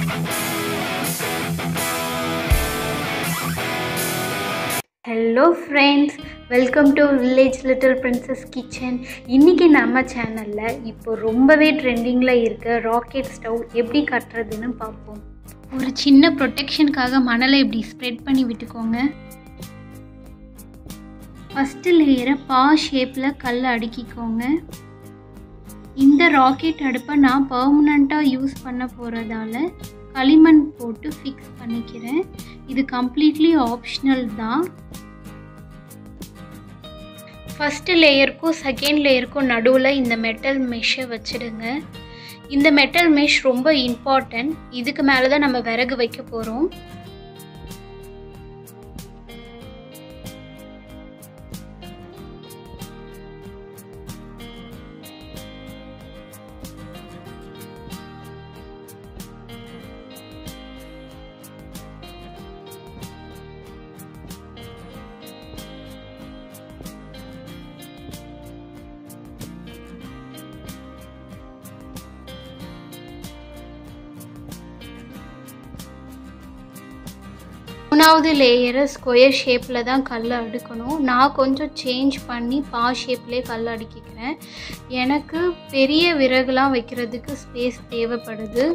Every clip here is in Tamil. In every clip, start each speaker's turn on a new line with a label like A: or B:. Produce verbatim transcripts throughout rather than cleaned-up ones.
A: Hello friends, welcome to Village Little Princess Kitchen. இன்னைக்கு நம்ம சேனல்ல இப்போ ரொம்பவே ட்ரெண்டிங்ல இருக்க ராக்கெட் ஸ்டவ் எப்படி கட்டறதுன்னு பாப்போம். ஒரு சின்ன ப்ரொடெக்ஷனுக்காக மணலை இப்படி ஸ்ப்ரெட் பண்ணி விட்டுக்கோங்க. ஃபர்ஸ்ட் லேயரை பா ஷேப்ல கல்ல அடுக்கிக்கோங்க. இந்த ராக்கெட் அடுப்பை நான் பெர்மனண்டா யூஸ் பண்ண போறதால களிமண் போட்டு ஃபிக்ஸ் பண்ணிக்கிறேன். இது கம்ப்ளீட்லி ஆப்ஷனல் தான். ஃபர்ஸ்ட் லேயருக்கும் செகண்ட் லேயருக்கும் நடுவில் இந்த மெட்டல் மெஷ்ஷை வச்சிடுங்க. இந்த மெட்டல் மெஷ் ரொம்ப இம்பார்ட்டன்ட். இதுக்கு மேலே தான் நம்ம விறகு வைக்க போகிறோம். மூணாவது லேயரை ஸ்கொயர் ஷேப்பில் தான் கல் அடுக்கணும். நான் கொஞ்சம் சேஞ்ச் பண்ணி பா ஷேப்லேயே கல் அடுக்கிக்கிறேன். எனக்கு பெரிய விறகுலாம் வைக்கிறதுக்கு ஸ்பேஸ் தேவைப்படுது.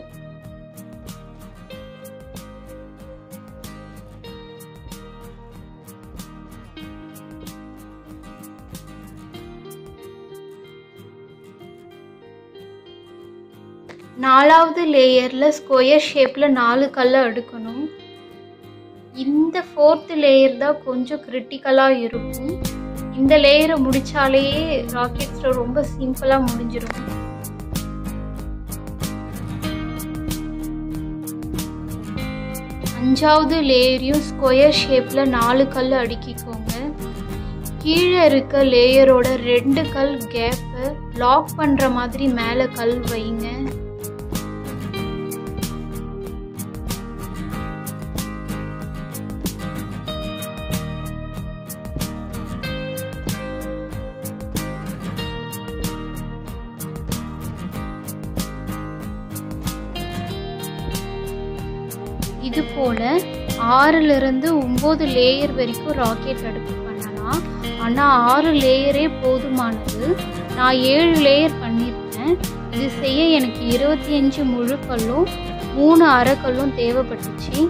A: நாலாவது லேயரில் ஸ்கொயர் ஷேப்பில் நாலு கல் அடுக்கணும். இந்த ஃபோர்த் லேயர் தான் கொஞ்சம் கிரிட்டிக்கலாக இருக்கும். இந்த லேயரை முடிச்சாலேயே ராக்கெட் ஸ்டவ் ரொம்ப சிம்பிளாக முடிஞ்சிடும். அஞ்சாவது லேயரையும் ஸ்கொயர் ஷேப்பில் நாலு கல் அடுக்கிக்கோங்க. கீழே இருக்க லேயரோட ரெண்டு கல் கேப்பை லாக் பண்ணுற மாதிரி மேலே கல் வைங்க. இது போல ஆறுல இருந்து ஒன்பது லேயர் வரைக்கும் ராக்கெட் அடுப்பு பண்ணலாம். ஆனால் ஆறு லேயரே போதுமானது. நான் ஏழு லேயர் பண்ணியிருக்கேன். இது செய்ய எனக்கு இருபத்தி அஞ்சு முழுக்கல்லும் மூணு அரைக்கல்லும் தேவைப்பட்டுச்சு.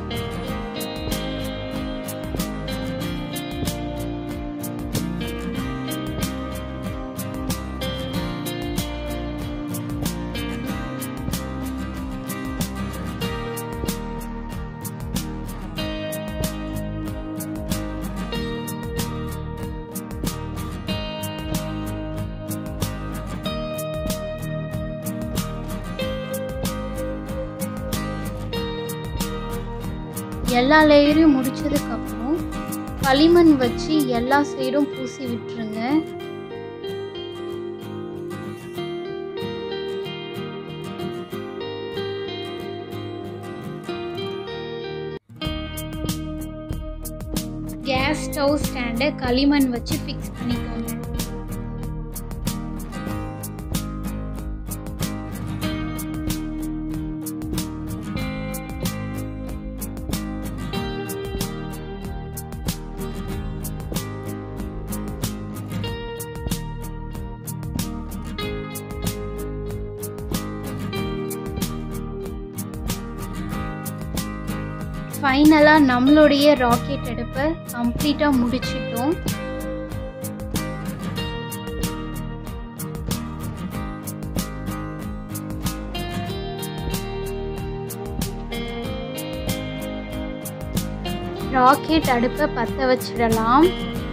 A: எல்லா லேயரையும் முடிச்சதுக்கு அப்புறம் களிமண் வச்சு எல்லா சைடும் பூசி விட்டுருங்க. கேஸ் ஸ்டவ் ஸ்டாண்டை களிமண் வச்சு ஃபிக்ஸ் பண்ணிக்கோங்க. ஃபைனலாக நம்மளுடைய ராக்கெட் அடுப்பை கம்ப்ளீட்டாக முடிச்சிட்டோம். ராக்கெட் அடுப்பை பற்ற வச்சிடலாம்.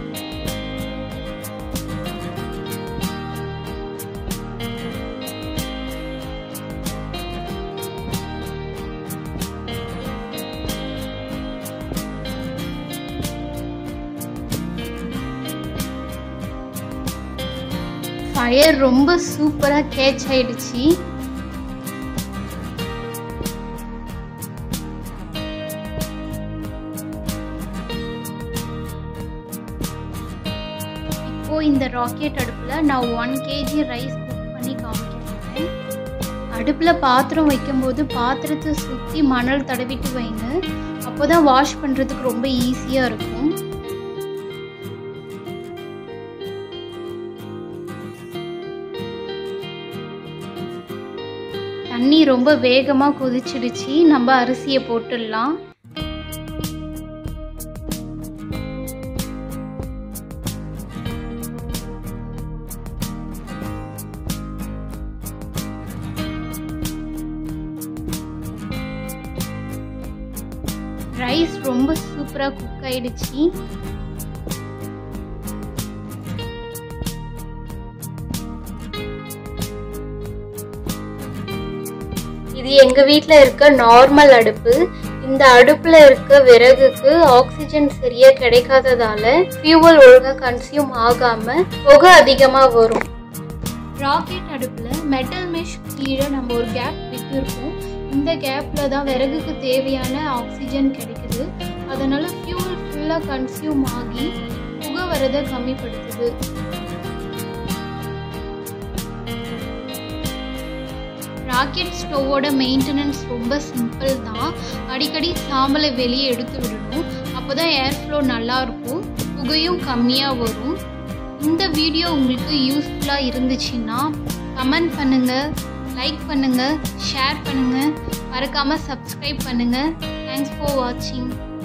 A: ஃபயர் ரொம்ப சூப்பராக கேட்ச் ஆயிடுச்சு. இப்போ இந்த ராக்கெட் அடுப்பில் நான் ஒன் கேஜி ரைஸ் குக் பண்ணி காமிக்கிறேன். அடுப்பில் பாத்திரம் வைக்கும்போது பாத்திரத்தை சுற்றி மணல் தடவிட்டு வைங்க. அப்போ தான் வாஷ் பண்ணுறதுக்கு ரொம்ப ஈஸியாக இருக்கும். தண்ணி ரொம்ப வேகமாக கொதிச்சிடுச்சு. நம்ம அரிசியை போட்டுடலாம். ரைஸ் ரொம்ப சூப்பராக குக் ஆயிடுச்சு. இது எங்க வீட்ல இருக்க நார்மல் அடுப்பு. இந்த அடுப்புல இருக்க விறகுக்கு ஆக்சிஜன் சரியா கிடைக்காததால ஃபியூவல் ஒழுங்கா கன்சியூம் ஆகாம புகை அதிகமா வரும். ராக்கெட் அடுப்புல மெட்டல் மெஷ் கீழே நம்ம ஒரு கேப் விட்டுருக்கோம். இந்த கேப்ல தான் விறகுக்கு தேவையான ஆக்சிஜன் கிடைக்குது. அதனால ஃபியூவல் ஃபுல்லா கன்சியூம் ஆகி புகை வரதை கம்மிப்படுத்துது. ராக்கெட் ஸ்டவ்வோட மெயின்டெனன்ஸ் ரொம்ப சிம்பிள் தான். அடிக்கடி சாம்பலை வெளியே எடுத்து விடணும். அப்போ தான் ஏர் ஃப்ளோ நல்லாயிருக்கும், புகையும் கம்மியாக வரும். இந்த வீடியோ உங்களுக்கு யூஸ்ஃபுல்லாக இருந்துச்சுன்னா கமெண்ட் பண்ணுங்கள், லைக் பண்ணுங்கள், ஷேர் பண்ணுங்கள், மறக்காமல் சப்ஸ்கிரைப் பண்ணுங்கள். தேங்க்ஸ் ஃபார் வாட்சிங்.